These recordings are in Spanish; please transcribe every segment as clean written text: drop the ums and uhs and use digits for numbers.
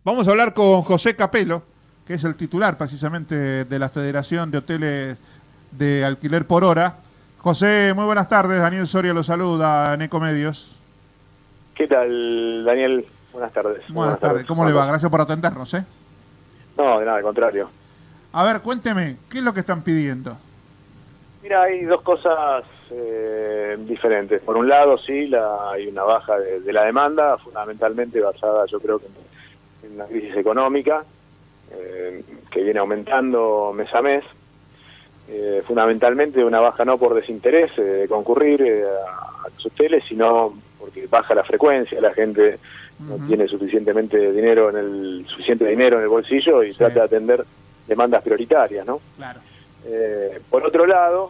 Vamos a hablar con José Capello, que es el titular precisamente de la Federación de Hoteles de Alquiler por Hora. José, muy buenas tardes. Daniel Soria lo saluda en Ecomedios. ¿Qué tal, Daniel? Buenas tardes. Buenas tardes. ¿Cómo le va? Gracias por atendernos, ¿eh? No, de nada, al contrario. A ver, cuénteme, ¿qué es lo que están pidiendo? Mira, hay dos cosas diferentes. Por un lado, sí, hay una baja de la demanda, fundamentalmente basada, yo creo que en una crisis económica que viene aumentando mes a mes. Fundamentalmente una baja no por desinterés de concurrir a los hoteles, sino porque baja la frecuencia, la gente no tiene suficiente dinero en el bolsillo y trata de atender demandas prioritarias, ¿no? Claro. Por otro lado,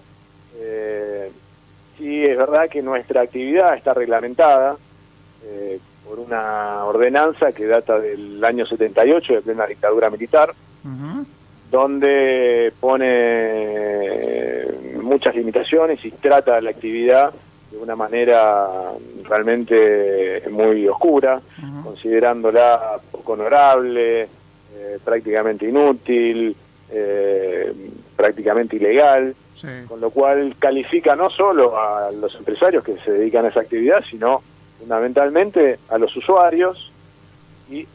sí es verdad que nuestra actividad está reglamentada por una ordenanza que data del año 78, de plena dictadura militar, donde pone muchas limitaciones y trata la actividad de una manera realmente muy oscura, considerándola poco honorable, prácticamente inútil, prácticamente ilegal, con lo cual califica no solo a los empresarios que se dedican a esa actividad, sino fundamentalmente a los usuarios y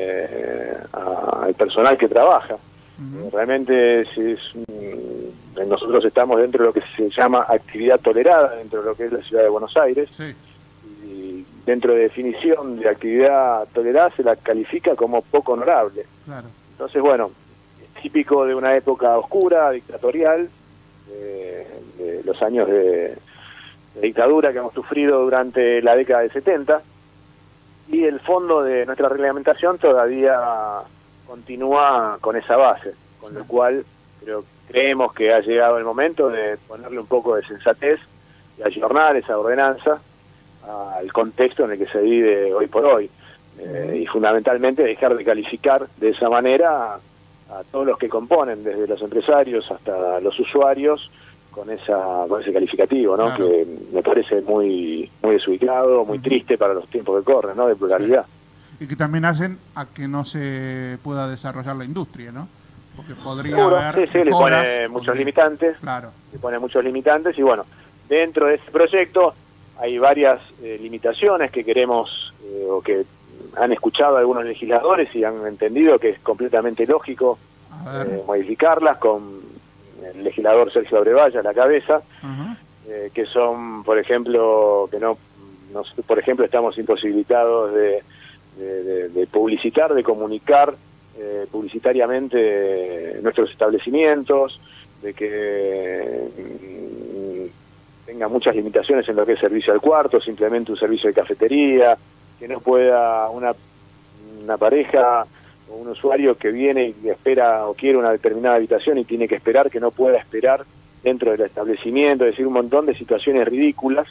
al personal que trabaja. Realmente nosotros estamos dentro de lo que se llama actividad tolerada dentro de lo que es la ciudad de Buenos Aires, y dentro de definición de actividad tolerada se la califica como poco honorable. Claro. Entonces, bueno, es típico de una época oscura, dictatorial, de los años de dictadura que hemos sufrido durante la década del 70, y el fondo de nuestra reglamentación todavía continúa con esa base, con lo cual creemos que ha llegado el momento de ponerle un poco de sensatez y ayornar esa ordenanza al contexto en el que se vive hoy por hoy, y fundamentalmente dejar de calificar de esa manera a todos los que componen, desde los empresarios hasta los usuarios, con ese calificativo, ¿no? Claro. Que me parece muy desubicado, muy triste para los tiempos que corren, ¿no? De pluralidad. Y que también hacen a que no se pueda desarrollar la industria, ¿no? Porque podría haber... Sí, le pone muchos limitantes. Claro. Le pone muchos limitantes y bueno, dentro de este proyecto hay varias limitaciones que queremos, o que han escuchado algunos legisladores y han entendido que es completamente lógico modificarlas, con el legislador Sergio Abrevaya a la cabeza, que son, por ejemplo, por ejemplo, estamos imposibilitados de publicitar, de comunicar publicitariamente nuestros establecimientos, de que tenga muchas limitaciones en lo que es servicio al cuarto, simplemente un servicio de cafetería, que no pueda una pareja o un usuario que viene y espera o quiere una determinada habitación y tiene que esperar, que no pueda esperar dentro del establecimiento, es decir, un montón de situaciones ridículas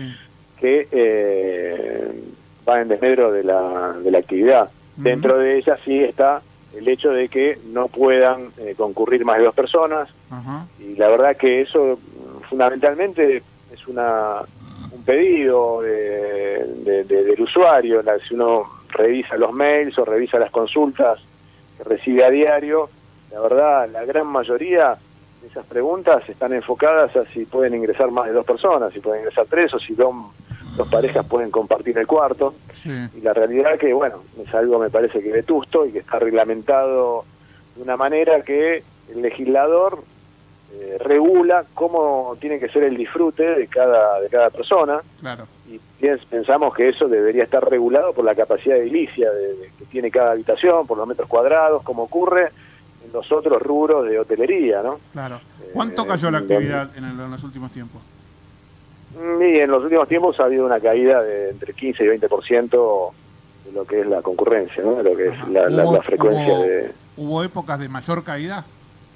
que va en desmedro de la actividad. Dentro de ellas sí está el hecho de que no puedan concurrir más de 2 personas, y la verdad que eso fundamentalmente es un pedido del usuario. Si uno revisa los mails o revisa las consultas que recibe a diario, la verdad la gran mayoría de esas preguntas están enfocadas a si pueden ingresar más de 2 personas, si pueden ingresar 3 o si dos parejas pueden compartir el cuarto. Y la realidad que, bueno, es algo me parece que vetusto y que está reglamentado de una manera que el legislador regula cómo tiene que ser el disfrute de cada persona. Claro. Y pensamos que eso debería estar regulado por la capacidad edilicia que tiene cada habitación, por los metros cuadrados, como ocurre en los otros rubros de hotelería, ¿no? Claro. ¿Cuánto cayó la actividad en los últimos tiempos? Y en los últimos tiempos ha habido una caída de entre 15 y 20% de lo que es la concurrencia, ¿no? De lo que es la frecuencia ¿Hubo épocas de mayor caída?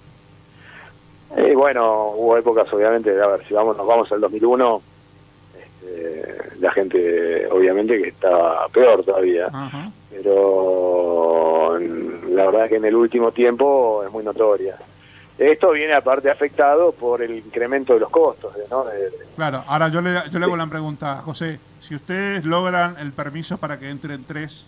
Bueno, hubo épocas, obviamente, a ver, si nos vamos al 2001, la gente, obviamente, que estaba peor todavía. Pero la verdad que en el último tiempo es muy notoria. Esto viene aparte afectado por el incremento de los costos, ¿no? Claro, ahora yo le hago la pregunta, José, si ustedes logran el permiso para que entren 3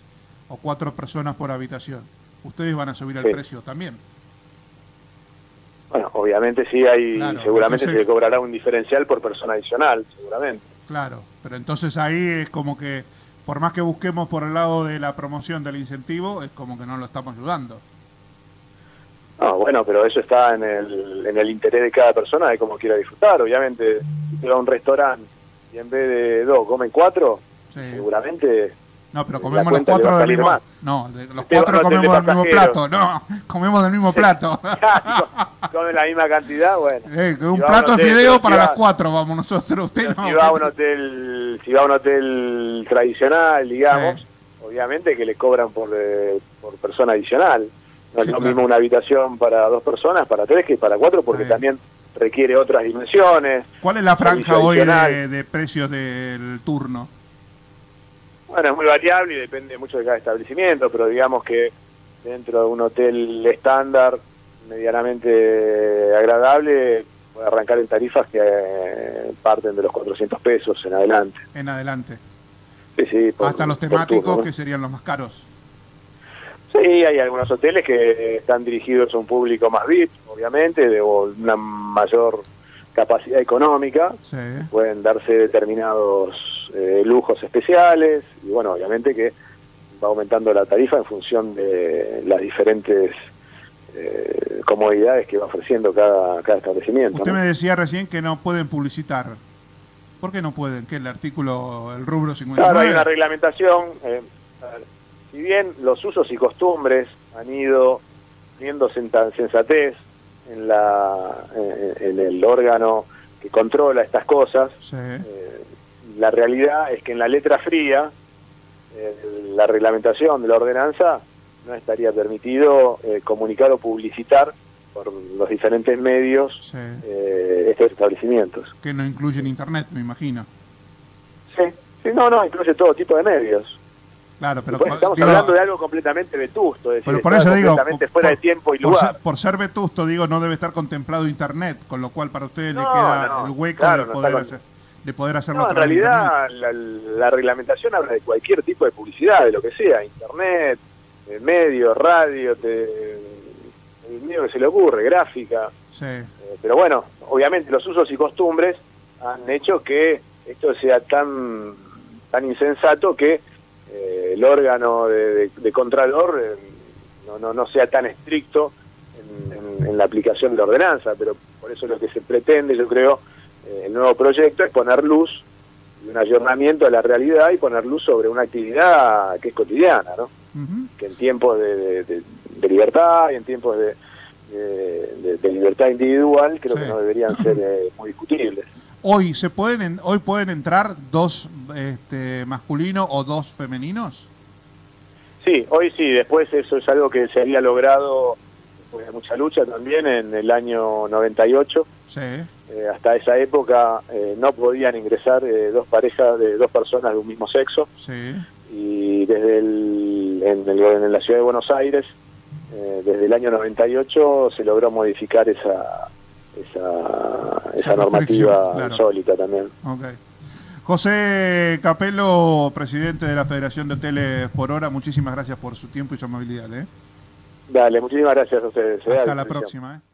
o 4 personas por habitación. Ustedes van a subir el sí. precio también. Bueno, obviamente sí hay, claro, seguramente entonces, se le cobrará un diferencial por persona adicional, seguramente. Claro, pero entonces ahí es como que, por más que busquemos por el lado de la promoción del incentivo, es como que no lo estamos ayudando. No, bueno, pero eso está en el interés de cada persona de cómo quiera disfrutar. Obviamente, si te va a un restaurante y en vez de 2 comen 4, sí, seguramente... No, pero comemos los 4 del mismo... No, los 4 comemos del mismo plato. No, comemos del mismo plato. Comen la misma cantidad, bueno. Un plato de fideo para las 4, vamos nosotros. Usted no. Si va a un hotel tradicional, digamos, obviamente que le cobran por persona adicional. No es lo mismo una habitación para 2 personas, para 3 que para 4, porque también requiere otras dimensiones. ¿Cuál es la franja hoy de precios del turno? Bueno, es muy variable y depende mucho de cada establecimiento, pero digamos que dentro de un hotel estándar, medianamente agradable, puede arrancar en tarifas que parten de los 400 pesos en adelante. En adelante. Sí, sí. Hasta los temáticos, turno, ¿no? Que serían los más caros. Sí, hay algunos hoteles que están dirigidos a un público más VIP, obviamente, de una mayor capacidad económica. Sí. Pueden darse determinados lujos especiales y bueno, obviamente que va aumentando la tarifa en función de las diferentes comodidades que va ofreciendo cada establecimiento. Usted, ¿no?, me decía recién que no pueden publicitar. ¿Por qué no pueden? ¿Qué el artículo, el rubro 59? Claro, hay una reglamentación. Si bien los usos y costumbres han ido teniendo sensatez en el órgano que controla estas cosas, sí, la realidad es que en la letra fría, la reglamentación de la ordenanza, no estaría permitido comunicar o publicitar por los diferentes medios, sí, estos establecimientos. Que no incluyen internet, me imagino. Sí, no, incluye todo tipo de medios. Claro, pero estamos hablando de algo completamente vetusto, es decir, pero por eso digo, completamente fuera de tiempo y lugar. Por ser vetusto, digo, no debe estar contemplado internet, con lo cual para ustedes le queda el hueco, claro, de poder hacerlo. No, en realidad la reglamentación habla de cualquier tipo de publicidad, de lo que sea, internet, medios, radio, el medio que se le ocurre, gráfica. Sí. Pero bueno, obviamente los usos y costumbres han hecho que esto sea tan insensato que el órgano de contralor no sea tan estricto en la aplicación de la ordenanza, pero por eso lo que se pretende, yo creo, el nuevo proyecto es poner luz y un ayornamiento a la realidad y poner luz sobre una actividad que es cotidiana, ¿no? Uh-huh. Que en tiempos de libertad y en tiempos de libertad individual creo, sí, que no deberían ser muy discutibles. Hoy pueden entrar 2 masculinos o 2 femeninos. Sí, hoy sí. Después eso es algo que se había logrado después de mucha lucha también en el año 98. Sí. Hasta esa época no podían ingresar 2 parejas de 2 personas de un mismo sexo. Sí. Y desde en la ciudad de Buenos Aires, desde el año 98 se logró modificar esa normativa, claro, insólita también. Okay. José Capello, presidente de la Federación de Hoteles por Hora, muchísimas gracias por su tiempo y su amabilidad. Dale, muchísimas gracias a ustedes. Hasta la próxima.